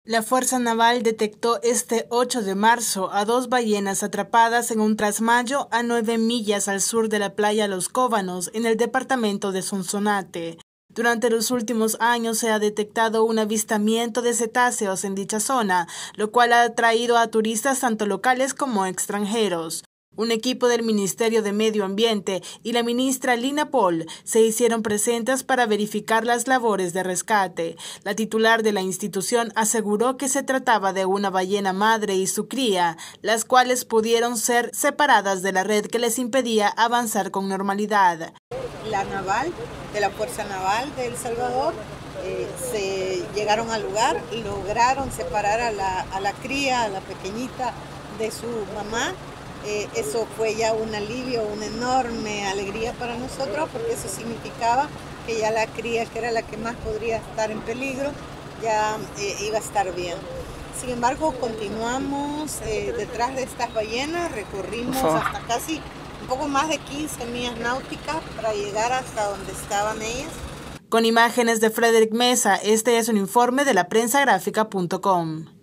La Fuerza Naval detectó este 8 de marzo a 2 ballenas atrapadas en un trasmayo a 9 millas al sur de la playa Los Cóbanos, en el departamento de Sonsonate. Durante los últimos años se ha detectado un avistamiento de cetáceos en dicha zona, lo cual ha atraído a turistas tanto locales como extranjeros. Un equipo del Ministerio de Medio Ambiente y la ministra Lina Pol se hicieron presentes para verificar las labores de rescate. La titular de la institución aseguró que se trataba de una ballena madre y su cría, las cuales pudieron ser separadas de la red que les impedía avanzar con normalidad. La naval, de la Fuerza Naval de El Salvador, se llegaron al lugar y lograron separar a la cría, a la pequeñita de su mamá. Eso fue ya un alivio, una enorme alegría para nosotros, porque eso significaba que ya la cría, que era la que más podría estar en peligro, ya iba a estar bien. Sin embargo, continuamos detrás de estas ballenas, recorrimos hasta casi un poco más de 15 millas náuticas para llegar hasta donde estaban ellas. Con imágenes de Frederick Mesa, este es un informe de laprensagrafica.com.